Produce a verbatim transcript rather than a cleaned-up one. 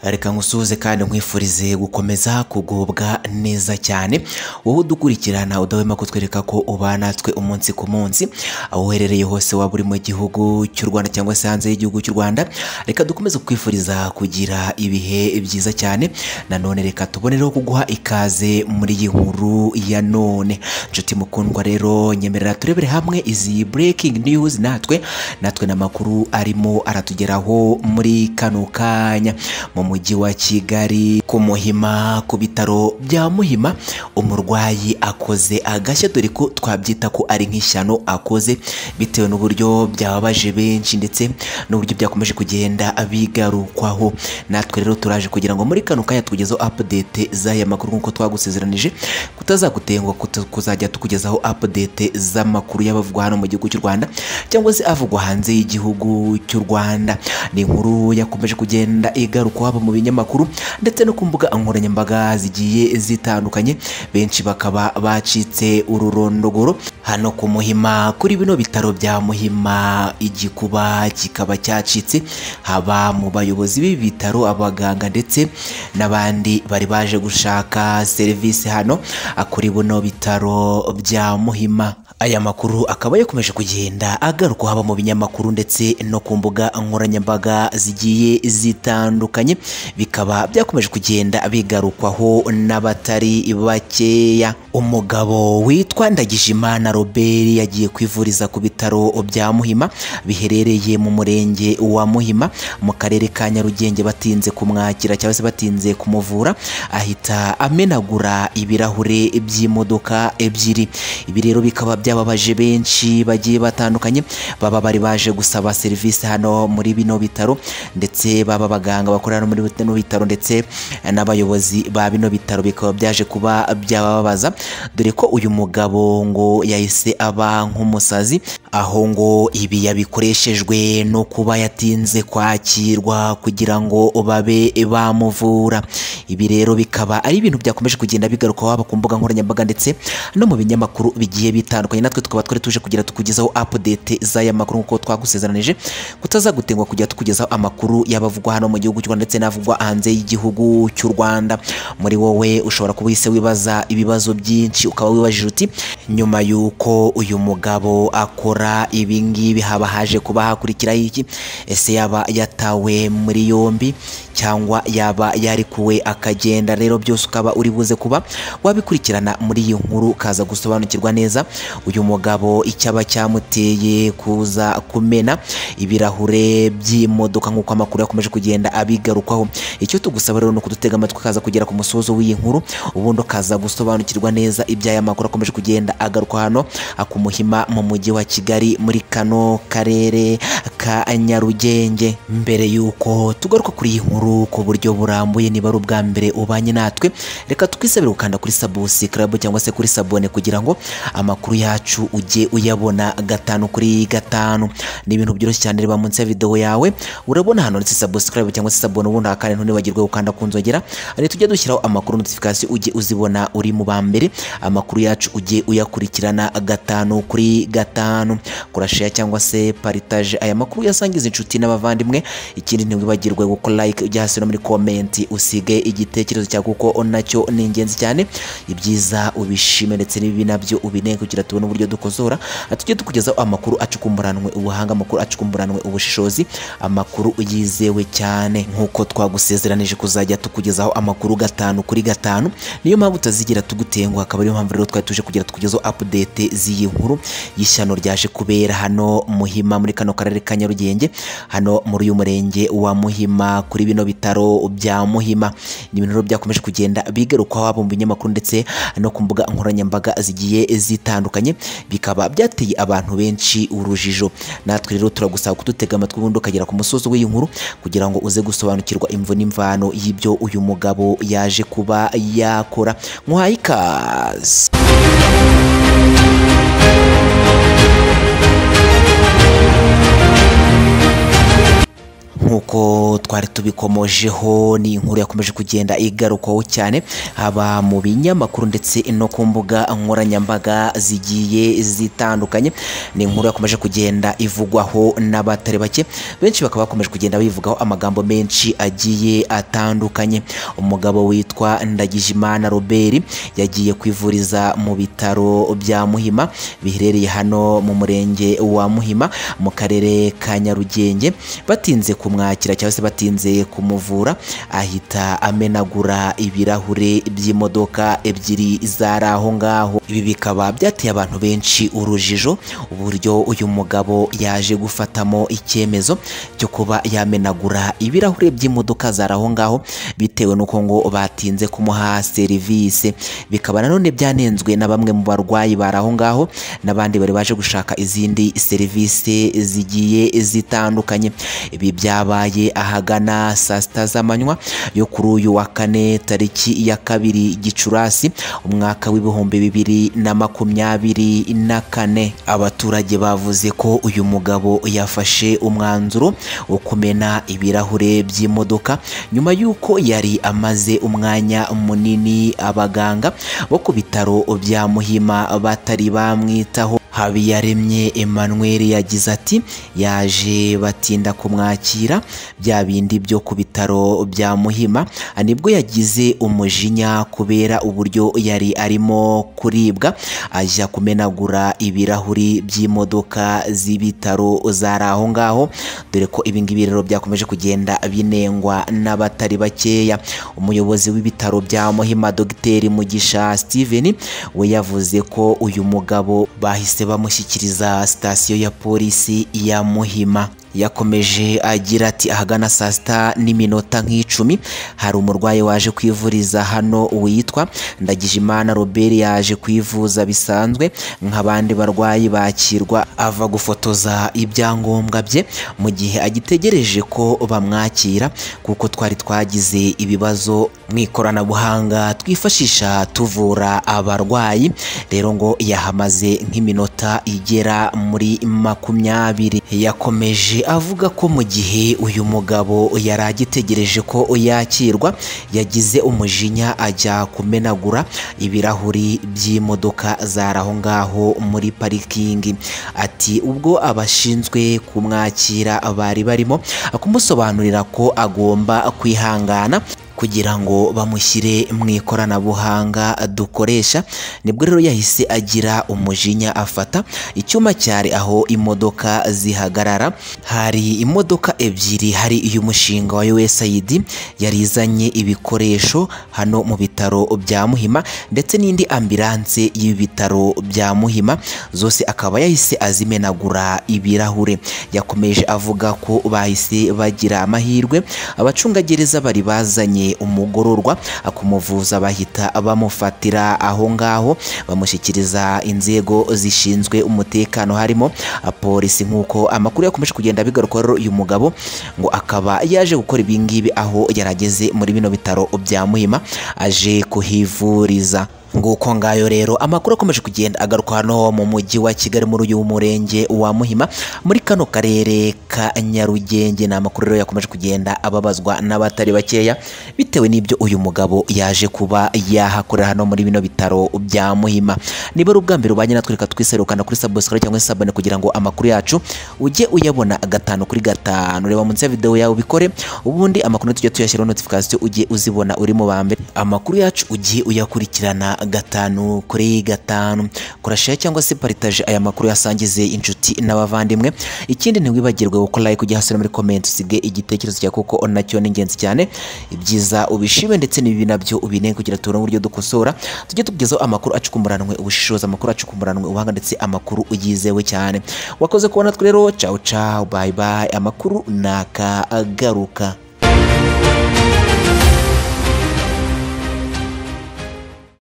reka ngusuze kandi nkwifurize gukomeza kugubwa neza cyane wowe udukurikirana udahwema kutwereka ko ubanatwe umunsi ku munsi aho uherereye hose waba uri mu gihugu cy'u Rwanda cyangwa se hanze y'igihugu cy'u Rwanda. Reka dukomeze kwifuriza kugira ibihe byiza cyane. Nanone reka tubonereho kuguha ikaze muri iyi nkuru ya none. Nshuti mukundwa rero nyemerera turebere hamwe izi breaking news natwe natwe n'amakuru arimo aratugeraho muri kano kanya. Mu mujyi wa Kigali ku Muhima ku bitaro bya Muhima umurwayi akoze agashya, dore ko twabyita ko ari nk'ishyano akoze bitewe n'uburyo byababaje benshi ndetse n'uburyo byakomeje kugenda abigarukwaho. Natwe rero turaje kugira ngo muri kano kanya tugezeho update z'aya makuru nk'uko twagusezeranije kutazagutengwa, kuzajya tukugezaho update z'amakuru y'abavugwa hano mu gihugu cy'u Rwanda cyangwa se avugwa hanze y'igihugu cy'u Rwanda. Ni inkuru yakomeje kugenda igaruka haba mu binyamakuru ndetse no ku mbuga nkoranyambaga zigiye zitandukanye, benshi bakaba bacitse ururondogoro hano ku Muhima kuri bino bitaro bya Muhima. Igikuba kikaba cyacitse haba mu bayobozi b'ibi bitaro, abaganga ndetse n'abandi bari baje gushaka serivisi hano kuri buno bitaro bya Muhima. Aya makuru akaba yakomeje kugenda agaruka haba mu binyamakuru ndetse no ku mbuga nkoranyambaga zigiye zitandukanye, bikaba byakomeje kugenda bigarukwaho n'abatari bakeya. Umugabo witwa Ndagijimana Robert yagiye kwivuriza ku bitaro bya Muhima biherereye mu murenge wa Muhima mu karere ka Nyarugenge. Batinze kumwakira cyangwa se batinze kumuvura, ahita amenagura ibirahure by'imodoka ebyiri. Ibi rero bikaba byababaje benshi bagiye batandukanye, baba bari baje gusaba serivisi hano muri bino bitaro ndetse baba baganga bakorera muri bino bitaro ndetse n'abayobozi ba bino bitaro, bikaba byaje kuba byababaza, dore ko uyu mugabo ngo yahise aba nk'umusazi, aho ngo ibi yabikoreshejwe no kuba yatinze kwakirwa kugira ngo babe bamuvura. Ibi rero bikaba ari ibintu byakomeje kugenda bigaruka haba ku mbuga nkoranyambaga ndetse no mu binyamakuru bigiye bitandukanye. Natwe tukaba twari tuje kugira tukugezaho update z'aya makuru nk'uko twagusezeranije kutazagutengwa kugira tukugezaho amakuru y'abavugwa hano mu gihugu cy'u Rwanda ndetse n'avugwa hanze y'igihugu cy'u Rwanda. Muri wowe ushobora kuba uhise wibaza ibibazo byinshi, ukaba wibajije uti nyuma y'uko uyu mugabo akora ibi ngibi haba haje kuba hakurikiraho iki? Ese yaba yatawe muri yombi cyangwa yaba yarikuwe akagenda? Rero byose ukaba uri buze kuba wabikurikirana muri iyi nkuru kaza gusobanukirwa neza uyu mugabo icyaba cyamuteye kuza kumena ibirahure by'imodoka nk'uko amakuru yakomeje kugenda abigarukaho. Icyo tugusaba rero no kudutega amatwi kaza kugera ku musozo w'iyi nkuru, ubundi kaza gusobanukirwa neza iby'aya makuru akomeje kugenda agaruka hano ku Muhima mu mujyi wa Kigali muri kano karere ka Nyarugenge. Mbere yuko tugaruka kuri iyi nkuru ku buryo burambuye, niba ari ubwa mbere ubanye natwe, reka tukwisabire gukanda kuri subscribe cyangwa se kuri sabone kugira ngo amakuru yacu ujye uyabona gatanu kuri gatanu. Ni ibintu byoroshye cyane, reba munsi ya video yawe urabona hano ndetse subscribe cyangwa se sabone, ubundi akane ntibagirwe gukanda kunzogera ari tujye dushyiraho amakuru notification ujye uzibona uri mu bambere, amakuru yacu ujye uyakurikirana gatanu kuri gatanu. Kora share cyangwa se partage aya makuru yasangiza inshuti n'abavandimwe. Ikindi ntiwibagirwe gukora like, ujya hasi no muri comment usige igitekerezo cyawe kuko nacyo ni ingenzi cyane. Ibyiza ubishime ndetse n'ibibi nabyo ubinenge kugira tubone uburyo dukozora atujye tukugezaho amakuru acukumburanwe ubuhanga, amakuru acukumburanwe ubushishozi, amakuru yizewe cyane nk'uko twagusezeranije kuzajya tukugezaho amakuru gatanu kuri gatanu. Niyo mpamvu utazigira tugutenguha, akaba ariyo mpamvu rero twari tuje kugira tukugezaho update z'iyi nkuru y'ishyano ryaje kubera hano Muhima muri kano karere ka Nyarugenge, hano muri uyu murenge wa Muhima kuri bino bitaro bya Muhima. Ni ibintu rero byakomeje kugenda bigarukaho haba mu binyamakuru ndetse no ku mbuga nkoranyambaga zigiye zitandukanye, bikaba byateye abantu benshi urujijo. Natwe rero turagusaba kudutega amatwi ubundi ukagera ku musozo w'iyi nkuru kugira ngo uze gusobanukirwa imvo n'imvano y'ibyo uyu mugabo yaje kuba yakora. Muhaye ikaze. nk'uko nk'uko twari tubikomojeho ni inkuru yakomeje kugenda igarukaho cyane haba mu binyamakuru ndetse no ku mbuga nkoranyambaga zigiye zitandukanye. Ni inkuru yakomeje kugenda ivugwaho n'abatari bake, benshi bakaba bakomeje kugenda bivugaho amagambo menshi agiye atandukanye. Umugabo witwa Ndagijimana Robert yagiye kwivuriza mu bitaro bya Muhima biherereye hano mu murenge wa Muhima mu karere ka Nyarugenge. Batinze kumwakira cyangwa se batinze kumuvura, ahita amenagura ibirahure by'imodoka ebyiri zari aho ngaho. Ibi bikaba byateye abantu benshi urujijo uburyo uyu mugabo yaje gufatamo icyemezo cyo kuba yamenagura ibirahure by'imodoka zari aho ngaho bitewe nuko ngo batinze kumuha serivisi. Bikaba nanone byanenzwe na bamwe mu barwayi bari aho ngaho n'abandi bari baje gushaka izindi serivisi zigiye zitandukanye. Ibi byabaye ahagana saa sita z'amanywa yo kuri uyu wa kane tariki ya kabiri Gicurasi umwaka w'ibihumbi bibiri na makumyabiri na kane. Abaturage bavuze ko uyu mugabo yafashe umwanzuro wo kumena ibirahure by'imodoka nyuma y'uko yari amaze umwanya munini abaganga bo ku bitaro bya Muhima batari bamwitaho. Habiyaremye Emmanuel yagize ati yaje batinda kumwakira bya bindi byo ku bitaro bya Muhima, nibwo yagize umujinya kubera uburyo yari arimo kuribwa ajya kumenagura ibirahuri by'imodoka z'ibitaro zari aho ngaho, dore ko ibingibi rero byakomeje kugenda binengwa n'abatari bakeya. Umuyobozi w'ibitaro bya Muhima Dr Mugisha Steven we yavuze ko uyu mugabo bahise bamushyikiriza sitasiyo ya polisi ya Muhima. Yakomeje agira ati ahagana saa sita n'iminota nk'icumi hari umurwayi waje kwivuriza hano witwa Ndagijimana Robert. Yaje kwivuza bisanzwe nk'abandi barwayi bakirwa, ava gufotoza ibyangombwa bye mu gihe agitegereje ko bamwakira kuko twari twagize ibibazo mu ikoranabuhanga twifashisha tuvura abarwayi. Rero ngo yahamaze nk'iminota igera muri makumyabiri. Yakomeje avuga ko mu gihe uyu mugabo yari agitegereje ko yakirwa yagize umujinya ajya kumenagura ibirahuri by'imodoka zari aho ngaho muri parikingi. Ati ubwo abashinzwe kumwakira bari barimo kumusobanurira ko agomba kwihangana kugira ngo bamushyire mu ikoranabuhanga dukoresha, nibwo rero yahise agira umujinya afata icyuma cyari aho imodoka zihagarara. Hari imodoka ebyiri, hari uyu mushinga wa U S A I D yari izanye ibikoresho hano mu bitaro bya Muhima ndetse n'indi ambulance y'ibitaro bya Muhima, zose akaba yahise azimenagura ibirahure. Yakomeje avuga ko bahise bagira amahirwe, abacungagereza bari bazanye umugororwa akumuvuza bahita bamufatira aho ngaho bamushyikiriza inzego zishinzwe umutekano harimo polisi. Nk'uko amakuru yakomeje kugenda bigaruka rero uyu mugabo ngo akaba yaje gukora ibingibi aho yarageze muri bino bitaro bya Muhima aje kuhivuriza. Nguko ngayo rero amakuru akomeje kugenda agaruka hano mu mujyi wa Kigali muri uyu murenge wa Muhima muri kano karere ka Nyarugenge. Na amakuru rero yakomeje kugenda ababazwa n'abatari bakeya bitewe n'ibyo uyu mugabo yaje kuba yahakorera hano muri bino bitaro bya Muhima. Niba ubwa mbere ubanye natwe reka twiserukana kuri subscribe cyangwa se abone kugira ngo amakuru yacu ujye uyabona gatanu kuri gatanu. Reba munsi ya video yawe bikore ubundi amakuru tujye tuyashyiraho notification ujye uzibona uri mu bambe. Amakuru yacu ujye uyakurikirana gatanu kuri gatanu. Kora share cyangwa se partage aya makuru yasangize inshuti n'abavandimwe. Ikindi ntiwibagirwe gukora like ujye hasi muri comment usige igitekerezo cya kuko onacyo ni ingenzi cyane. Ibyiza ubishime ndetse n'ibibi nabyo ubinenge kugira tubone uburyo dukosora tujye tugezaho amakuru acukumburanwe ubushishoza, amakuru acukumburanwe ubuhanga ndetse amakuru uyizewe cyane. Wakoze kubona twe rero, ciao ciao, bye bye. Amakuru nakagaruka.